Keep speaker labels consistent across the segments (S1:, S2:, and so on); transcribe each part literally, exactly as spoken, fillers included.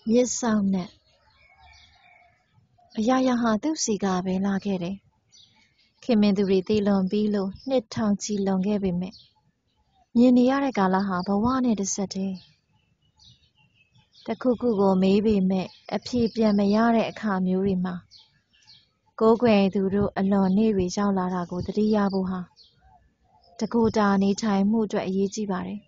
S1: မြစ်ဆောင်နဲ့အရာရာဟာသူ့စီကပဲလာခဲ့တယ်။ခင်မင်းသူတွေတည်လွန်ပြီးလို့နှစ်ထောင်ချီလွန်ခဲ့ပေမဲ့မြင်နေရတဲ့ကာလဟာဘဝနဲ့တစ်ဆက်တည်းတခုခုကိုမေးပေမဲ့အဖြေပြန်မရတဲ့အခါမျိုးတွေမှာကိုးကွယ်သူတို့အလွန်နေ့တွေရောက်လာတာကိုသတိရဖို့ဟာတကူတာနေထိုင်မှုအတွက်အရေးကြီးပါတယ်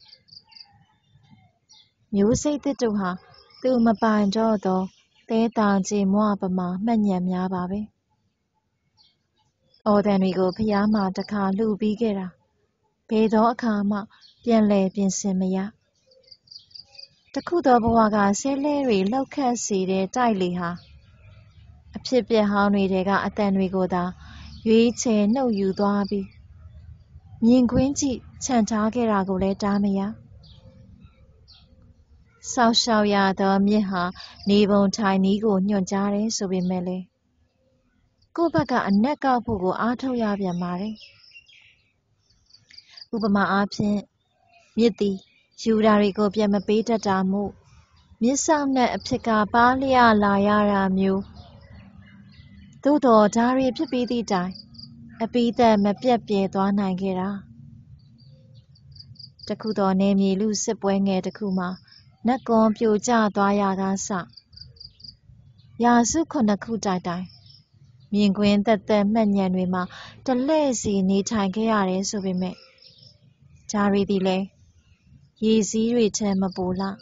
S1: ။မျိုးစိတ်သစ်တို့ဟာသူမပိုင်တော့သောသဲတောင်ကြေမွပမာမှတ်ဉဏ်များပါပဲ။အော်သံတွေကိုဖျားမှတစ်ခါလှူပြီးခဲ့တာဘယ်သောအခါမှပြန်လည်ပြင်ဆင်မရတခုသောဘဝကဆဲလဲတွေလှောက်ခတ်စေတဲ့တိုက်လေဟာအဖြစ်ပြက်ဟောင်းတွေတဲကအတန်တွေကိုသာရွေးချယ်နှုတ်ယူသွားပြီးမြင်ကွင်းကြည့်ခြံထားခဲ့တာကိုလည်းတားမရဆောက်ရှောက်ရသောမြစ်ဟာနေပုံထိုင်နည်းကိုညွှန်ကြားတယ်ဆိုပေမဲ့လေကိုယ့်ဘက်ကအနက်ကောက်ဖို့ကိုအားထုတ်ရပြန်ပါတယ်ဥပမာအားဖြင့်မြစ်သည်ယူတာတွေကိုပြန်မပေးတတ်တာမို့မြစ်ဆောင်နှင့်အဖြစ်ကပါးလျလာရတာမျိုးသို့တော်ဒါတွေဖြစ်ပြီးသည့်တိုင်အပိသက်မပြတ်ပြဲသွားနိုင်ခဲ့တာတခုသောနေမြေလူစစ်ပွဲငယ်တစ်ခုမှာနတ်ကွန်ပြိုကျသွားရကားစရာစုခုနှစ်ခုတိုင်တိုင်မြင်ကွင်းသက်သက်မှတ်ဉဏ်တွေမှာတလှည့်စီနေထိုင်ခဲ့ရတယ်ဆိုပေမဲ့ဂျာရီသည်လည်းရေစည်းတွေထဲမပိုလှ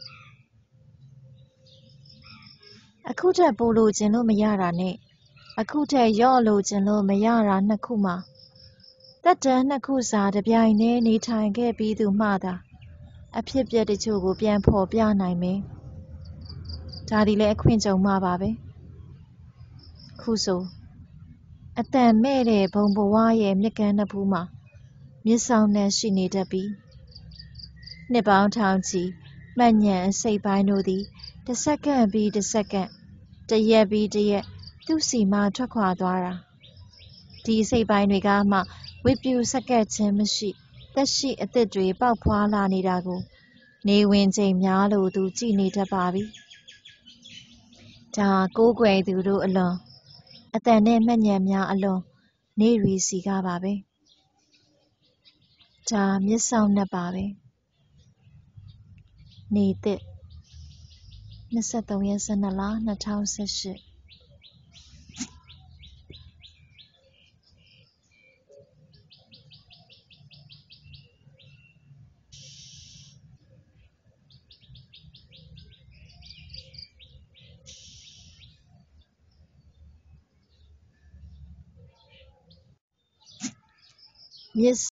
S1: အခုထက်ပိုလို့ခြင်းလို့မရတာနဲ့အခုထက်ရော့လို့ခြင်းလို့မရတာနှစ်ခုမှာတက်တန်းနှစ်ခုစာတပြိုင်တည်းနေထိုင်ခဲ့ပြီးသူမှသာအဖြစ်ပြက်တချို့ကိုပြန်ဖော်ပြနိုင်မယ်ဒါဒီလည်းအခွင့်ကြုံမှပါပဲခုဆိုအတန်မဲ့တဲ့ဘုံဘဝရဲ့မြက်ကမ်းနှစ်ဖူးမှာမြစ်ဆောင်နှံရှိနေတတ်ပြီးနှစ်ပေါင်းထောင်ချီမှတ်ဉဏ်အစိတ်ပိုင်းတို့သည်တစ်စက္ကန့်ပြီးတစ်စက္ကန့်တစ်ရက်ပြီးတစ်ရက်သူ့စီမှထွက်ခွာသွားတာဒီအစိတ်ပိုင်းတွေကမှဝိပုစက္ကက်ခြင်းမရှိသက်ရှိအသစ်တွေပေါက်ဖွာလာနေတာကိုနေဝင်ချိန်များလို့သူကြည့်နေတတ်ပါပြီဒါကိုးကွယ်သူတို့အလွန်အတန်နဲ့မှတ်ဉဏ်များအလွန်နေရီစီကပါပဲဒါမြစ်ဆောင်နှက်ပါပဲနေသစ်နှစ်ဆက်သုံးရက်ဆက်နှစ်လနှစ်ထောင်ဆယ်ရှစ်မြစ်